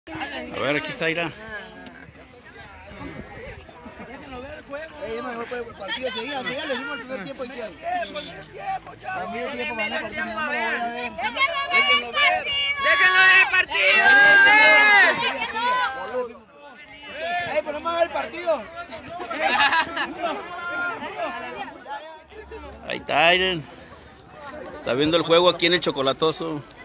A ver, aquí está, Ira. Mejor el partido seguía, le dimos el primer tiempo y qué. También tiempo para ganar partido, no lo voy a ver. ¡Déjenlo ver el partido! Pero no me va a ver el partido. Ahí está, Iren. Está viendo el juego aquí en el Chocolatoso.